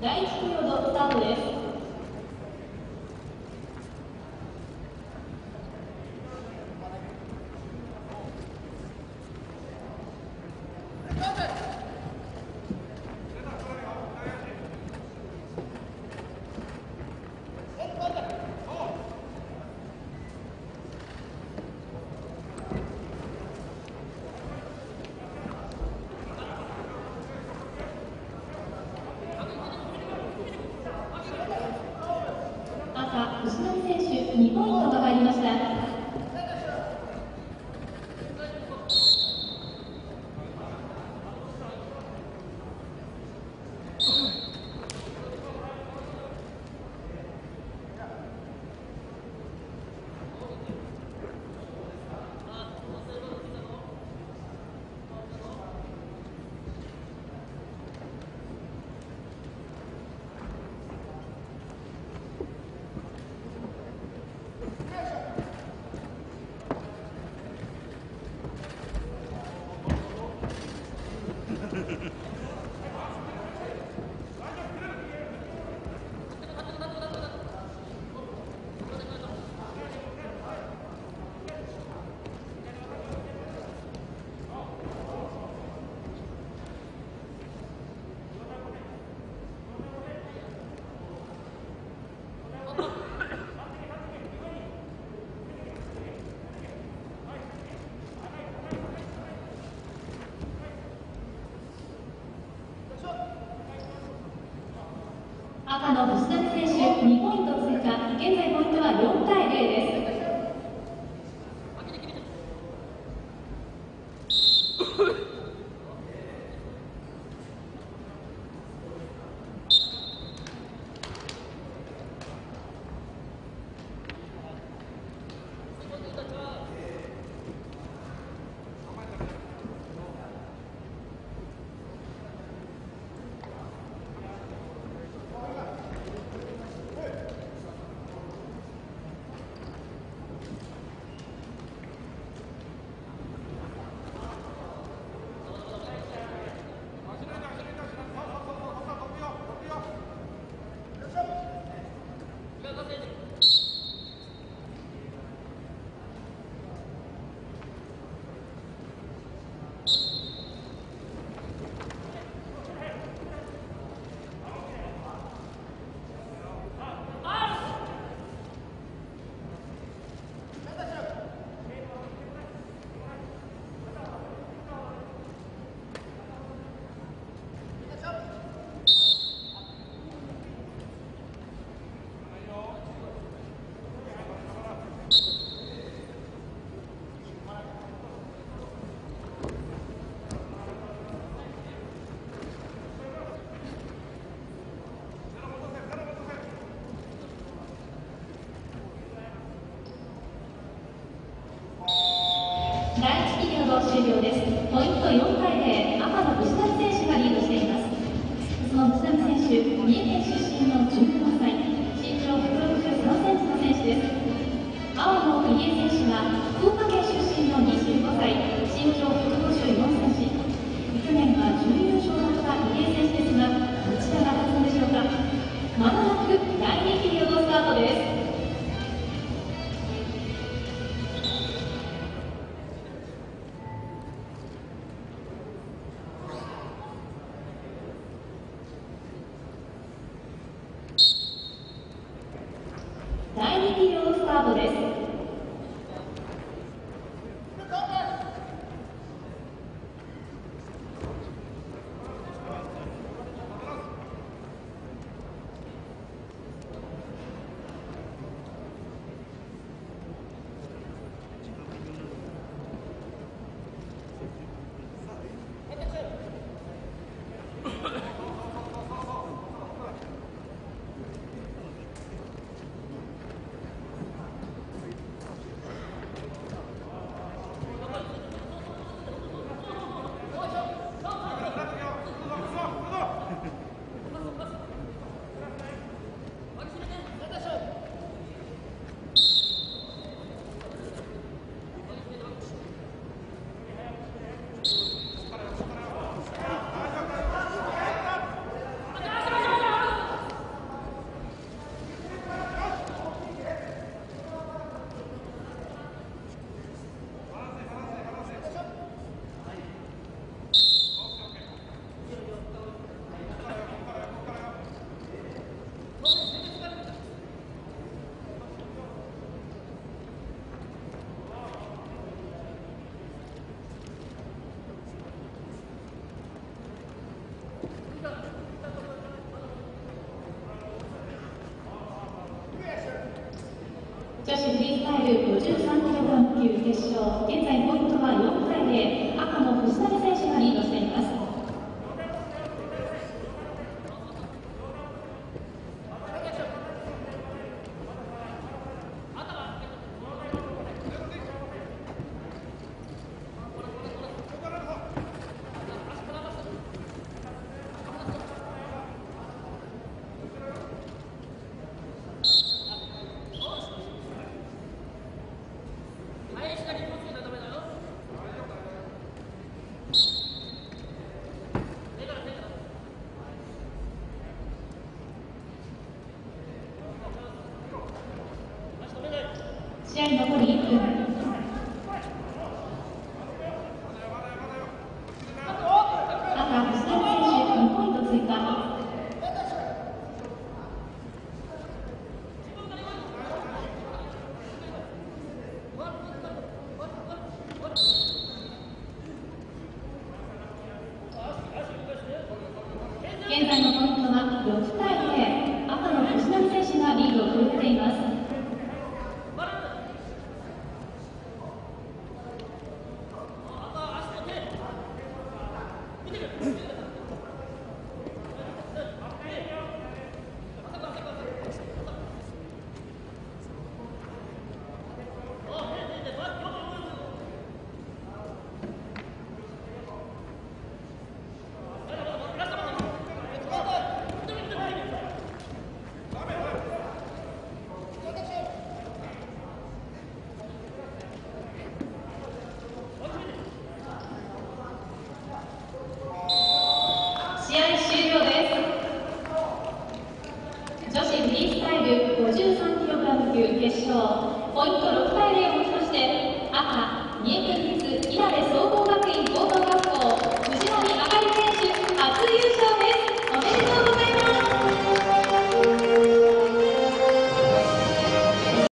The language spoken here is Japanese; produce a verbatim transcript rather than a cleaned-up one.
第一ピリオドスタートです。赤、藤波選手、にポイントが入りました。赤の藤波選手、にポイント追加。現在ポイントはよんたいゼロです。第一ピリオド終了です。ポイントよんたいゼロ、赤の藤波選手がリードしています。その藤波選手、三重県出身のじゅうななさい、身長ひゃくろくじゅうさんセンチの選手です。青の入江選手は福岡県出身のにじゅうごさい、身長ひゃくごじゅうよんセンチ。去年は準優勝だった入江選手ですが、どちらが勝つのでしょうか。まもなくだいにピリオドスタートです。だいにピリオドスタートです。 ル ごじゅうさんキログラム 級決勝、現在ポイントはよんたいゼロ、赤の藤波選手がリードしています。試合残りいっぷん。赤、藤波選手、にポイント追加。現在のポイントはろくたいゼロ、赤の藤波選手がリードを広げています。試合終了です。女子フリースタイル ごじゅうさんキログラム 級決勝、ポイント